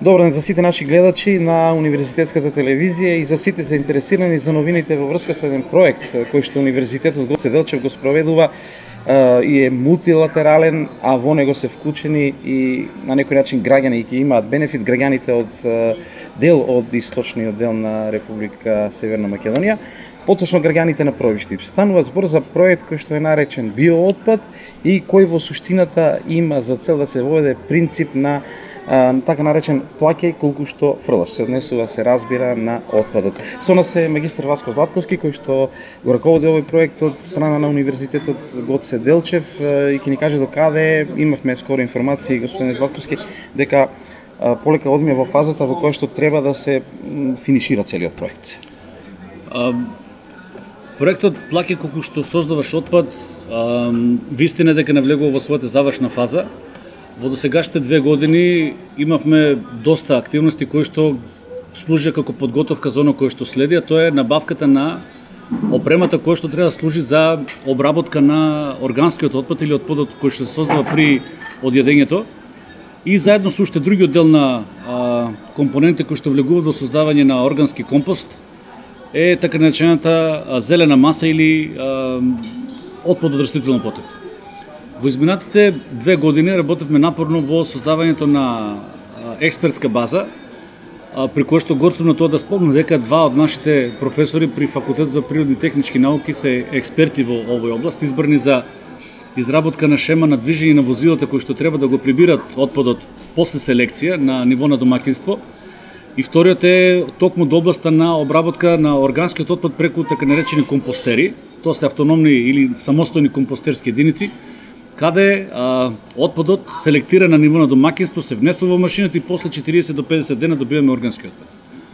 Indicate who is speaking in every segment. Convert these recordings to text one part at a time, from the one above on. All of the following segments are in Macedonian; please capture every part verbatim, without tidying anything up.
Speaker 1: Добар ден за сите наши гледачи на Универзитетската телевизија и за сите заинтересирани за новините во врска со еден проект кој што Универзитетот Гоце Делчев го спроведува и е мултилатерален, а во него се вклучени и на некој начин граѓани и ќе имаат бенефит граѓаните од дел од источниот дел на Република Северна Македонија, поточно граѓаните на Провиштип. Станува збор за проект кој што е наречен биоотпад и кој во суштината има за цел да се воведе принцип на а, така наречен плаќај колку што фрлаш, се однесува, се разбира на отпадот. Со нас е магистар Васко Златковски кој што го раководи овој проект од страна на Универзитетот Гоце Делчев и ќе ни каже до каде. Имавме скоро информации, господин Златковски, дека а, полека одиме во фазата во која што треба да се финишира целиот проект.
Speaker 2: А, проектот Плаќај колку што создаваш отпад, а, вистина дека навлегува во својата завршна фаза. Во досегашните две години имавме доста активности кои што служи како подготовка за оно кое што следи, а тоа е набавката на опремата која што треба да служи за обработка на органскиот отпад или отпадот кој што се создава при одјадењето, и заедно со уште други дел на а, компоненти кои што влегуваат во создавање на органски компост е така наречената зелена маса или а, отпад од растително потекло. Во изминатите две години работевме напорно во создавањето на експертска база, при која што горцум на тоа да спомнам дека два од нашите професори при Факултет за природни технички науки се експерти во овој област, избрани за изработка на шема на движење на возилата кои што треба да го прибират отпадот после селекција на ниво на домаќинство. И вториот е токму до областа на обработка на органскиот отпад преку така наречени компостери. Тоа се автономни или самостојни компостерски единици, каде а, отпадот селектира на ниво на домаќинство, се внесува во машината и после четириесет до педесет дена добиваме органски отпад.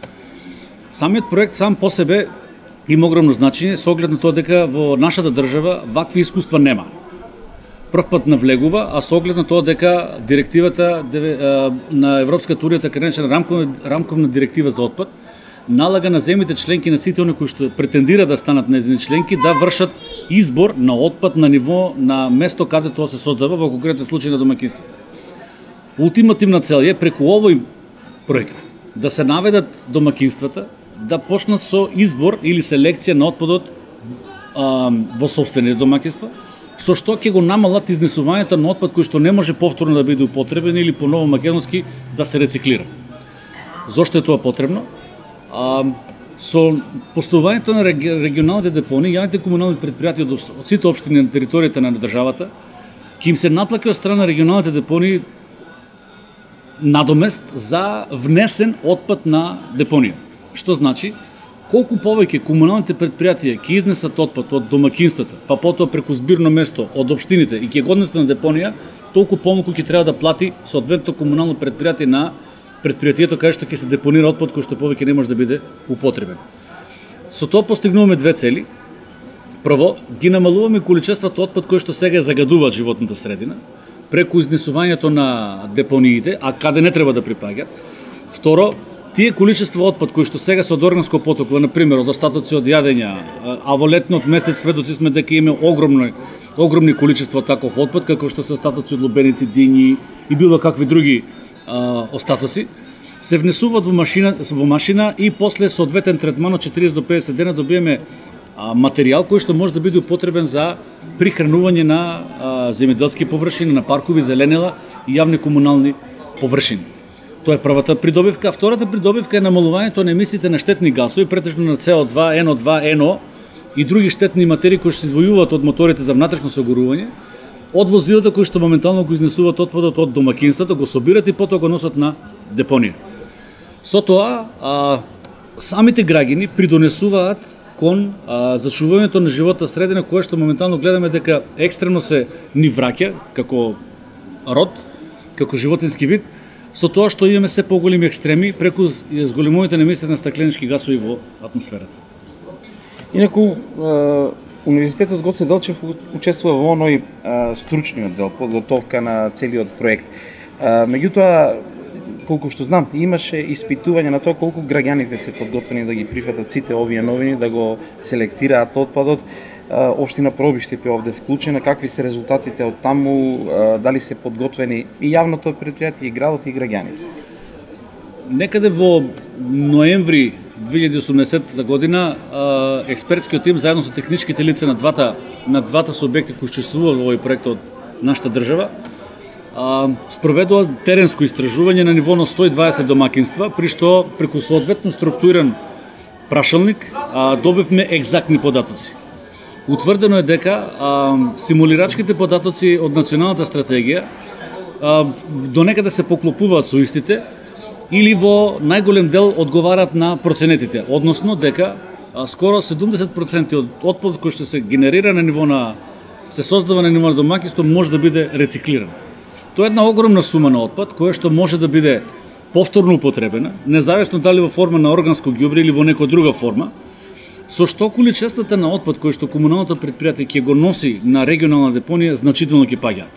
Speaker 2: Самиот проект сам по себе има огромно значење со оглед на тоа дека во нашата држава вакви искуства нема. Прв пат навлегува, а со оглед на тоа дека директивата на Европската унија, така наречена рамковна, рамковна директива за отпад, налага на земјите членки на сите оние кои што претендира да станат нејзини членки да вршат избор на отпад на ниво на место каде тоа се создава, во конкретен случај на домаќинството. Ултимативна цел е преку овој проект да се наведат домаќинствата да почнат со избор или селекција на отпадот а, во сопствените домаќинства, со што ќе го намалат изнесувањето на отпад кој што не може повторно да биде употребен или по ново македонски да се рециклира. Зошто е тоа потребно? А, со постојувањето на регионалните депонии, јавните комунални предпријатија од, од сите општини на територијата на државата, ќе им се наплаќа од страна на регионалните депонии надомест за внесен отпад на депонија. Што значи, колку повеќе комуналните предпријатија ќе изнесат отпад од домаќинствата, па потоа преку збирно место од општините и ќе го однесат на депонија, толку помалку ќе треба да плати соодветното комунално предпријатие на предпријатието каде што ќе се депонира отпад кој што повеќе не може да биде употребен. Со тоа постигнуваме две цели. Прво, ги намалуваме количеството отпад кој што сега загадуваат животната средина преку изнесувањето на депониите, а каде не треба да припаѓаат. Второ, тие количество отпад кои што сега се од органско потекло, на пример од остатоци од јадења, а во летниот месец сведоци сме дека има огромни огромни количество таков отпад, како што се остатоци од лубеници, дињи и било какви други а, остатоци, се внесуваат во машина во машина и после соодветен третман од четириесет до педесет дена добиваме а, материјал кој што може да биде употребен за прихранување на а, земјоделски површини, на паркови, зеленела и јавни комунални површини. Тоа е првата придобивка, а втората придобивка е намалувањето на емисиите на штетни гасови, претежно на С О два, Н О два, Н О и други штетни материи кои што се извојуваат од моторите за внатрешно согорување, од возилата кои што моментално го изнесуваат отпадот од домаќинството, го собират и потоа го носат на депонија. Со тоа, а, самите граѓани придонесуваат кон а, зачувањето на животна средина, која што моментално гледаме дека екстремно се ни враќа како род, како животински вид, со тоа што имаме се поголеми екстреми преку зголемувањето на емисиите на стакленички гасови во атмосферата.
Speaker 1: Инаку, Универзитетот Гоце Делчев учествува во оној стручниот дел, подготовка на целиот проект. Меѓутоа, колку што знам, имаше испитување на тоа колку граѓаните се подготвени да ги прифатат сите овие новини, да го селектираат отпадот. Општина Пробиштип е овде вклучена, какви се резултатите од таму, дали се подготвени и јавното предпријатие, и градот, и граѓаните?
Speaker 2: некаде во ноември две илјади и осумнаесетта година експертскиот тим заедно со техничките лица на двата на двата субјекти кои учествуваат во овој проект од нашата држава спроведува теренско истражување на ниво на сто и дваесет домакинства, при што преку соодветно структуриран прашалник добивме екзактни податоци. Утврдено е дека а, симулирачките податоци од националната стратегија а, до некаде се поклопуваат со истите или во најголем дел одговарат на проценетите, односно дека а, скоро седумдесет проценти од отпадот кој што се генерира на ниво на се создава на ниво на домаќинство може да биде рециклиран. Тоа е една огромна сума на отпад која што може да биде повторно употребена, независно дали во форма на органско ѓубре или во некоја друга форма, со што количествата на отпад кој што комуналното предпријатие ќе го носи на регионална депонија значително ќе паѓаат.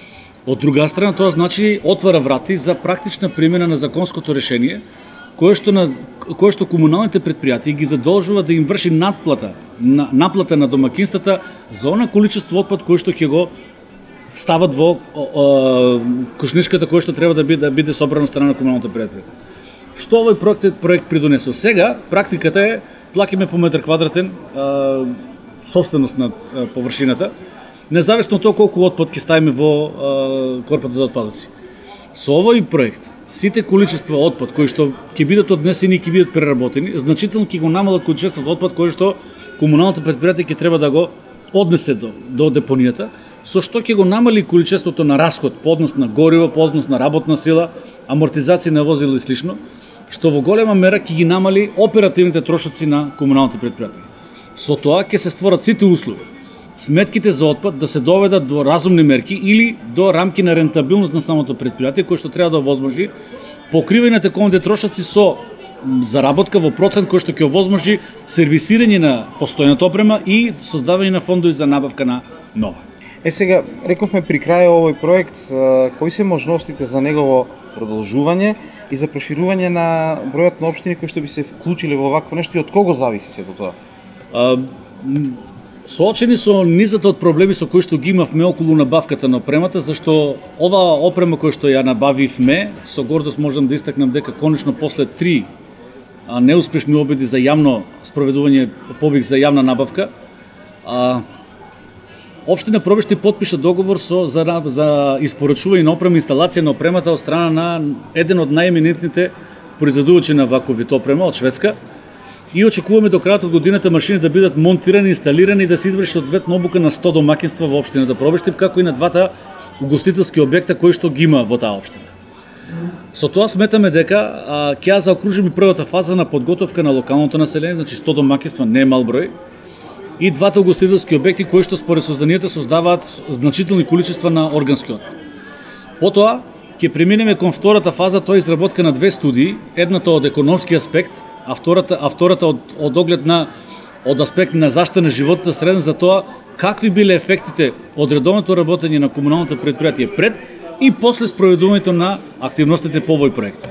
Speaker 2: Од друга страна, тоа значи отвара врати за практична примена на законското решение, кое што на кое што комуналните предпријатии ги задолжува да им врши надплата, на, наплата на домакинствата за она количество отпад кој што ќе го стават во о, о, кошничката која што треба да биде, да биде собрана страна на комуналното предпријатие. Што овој проект, проект придонесо? Сега практиката е плаќаме по метар квадратен а, собственост на а, површината, независно од тоа колку отпад ќе ставиме во а, корпата за отпадоци. Со овој проект, сите количества отпад кои што ќе бидат однесени и ќе бидат преработени, значително ќе го намалат количеството отпад кој што комуналното предпријатие ќе треба да го однесе до, до депонијата, со што ќе го намали количеството на расход по однос на гориво, по однос на работна сила, амортизација на возила и слично, што во голема мера ќе ги намали оперативните трошоци на комуналните предпријатија. Со тоа ќе се створат сите услови сметките за отпад да се доведат до разумни мерки или до рамки на рентабилност на самото предпријатие, кој што треба да овозможи покривање на тековите трошоци со заработка во процент кој што ќе овозможи сервисирање на постојната опрема и создавање на фондови за набавка на нова.
Speaker 1: Е сега, рековме при крај овој проект, кои се можностите за негово продолжување и за проширување на бројот на општини кои што би се вклучиле во вакво нешто и од кого зависи сето тоа?
Speaker 2: А, соочени со низата од проблеми со кои што ги имавме околу набавката на опремата, зашто оваа опрема која што ја набавивме, со гордост можам да истакнам дека конечно после три а, неуспешни обиди за јавно спроведување повик за јавна набавка, а, Општина Пробишти потпиша договор со за, за испорачување на опрема и инсталација на опремата од страна на еден од најеминентните производувачи на ваков вид опрема од Шведска и очекуваме до крајот од годината машини да бидат монтирани, инсталирани и да се изврши одветна обука на сто домаќинства во општината Пробишти, како и на двата угостителски објекта кои што ги има во таа општина. Со тоа сметаме дека ќе ја заокружиме првата фаза на подготовка на локалното население, значи сто домаќинства, не е мал број, и двата угостителски објекти кои што според созданието создаваат значителни количества на органски отпад. Потоа ќе преминеме кон втората фаза, тоа е изработка на две студии, едната од економски аспект, а втората а втората од од оглед на од аспект на заштита на животната средина за тоа какви биле ефектите од редовното работење на комуналното предпријатие пред и после спроведувањето на активностите по овој проект.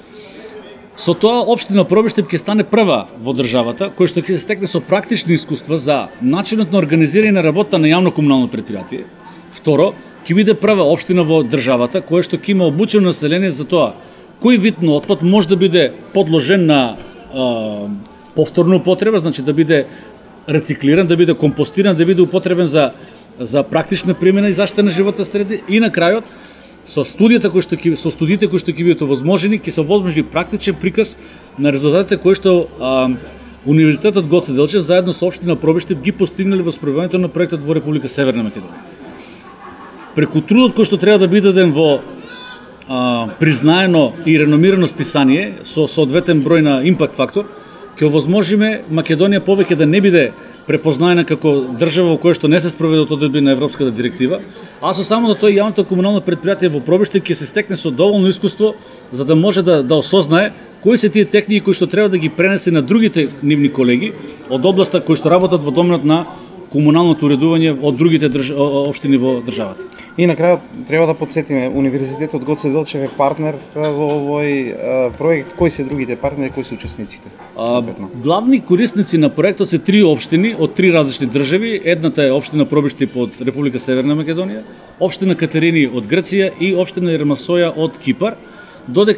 Speaker 2: Со тоа општина Пробишти ќе стане прва во државата која што ќе се стекне со практични искуства за начинот на организирање на работа на јавно комунално предпријатие. Второ, ќе биде прва општина во државата која што ќе има обучено население за тоа кој вид на отпад може да биде подложен на а, повторна употреба, значи да биде рециклиран, да биде компостиран, да биде употребен за за практична примена и заштита на животната среда и на крајот со студијата кои што ќе со студиите кои што ќе бидат овозможени, ќе се овозможи практичен приказ на резултатите кои што а, Универзитетот Гоце Делчев заедно со општина Пробишти ги постигнале во спроведувањето на проектот во Република Северна Македонија. Преку трудот кој што треба да биде даден во а, признаено и реномирано списание со соодветен број на импакт фактор, ќе овозможиме Македонија повеќе да не биде препознаена како држава во која што не се спроведуваат одредби на европската директива, а со само да тој јавното комунално предпријатие во Пробишти ќе се стекне со доволно искуство за да може да да осознае кои се тие техники кои што треба да ги пренесе на другите нивни колеги од областа кои што работат во доменот на комуналното уредување од другите држ... општини во државата.
Speaker 1: И на крајот треба да потсетиме, Универзитетот Гоце Делчев е партнер во овој проект. Кои се другите партнери, кои се учесниците?
Speaker 2: А, главни корисници на проектот се три општини од три различни држави. Едната е општина Пробишти од Република Северна Македонија, општина Катерини од Грција и општина Ермасоја од Кипар, додека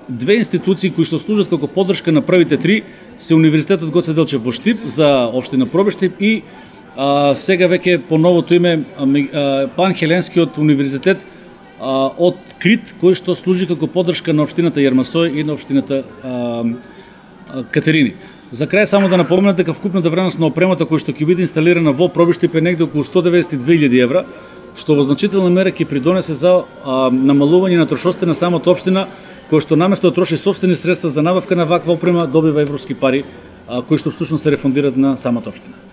Speaker 2: две институции кои што служат како поддршка на првите три се Универзитетот Гоце Делчев во Штип за општина Пробештип и а, сега веќе по новото име а, Панхеленскиот универзитет а, од Крит, кој што служи како поддршка на општината Јермасој и на општината а, а, Катерини. За крај само да напоменам дека вкупната вредност на опремата која што ќе биде инсталирана во Пробештип е негде околу сто деветдесет и две илјади евра, што во значителна мера ќе придонесе за а, намалување на трошоците на самата општина, која што наместо да троши сопствени средства за набавка на ваква опрема, добива европски пари, а, кои што всушност се рефундираат на самата општина.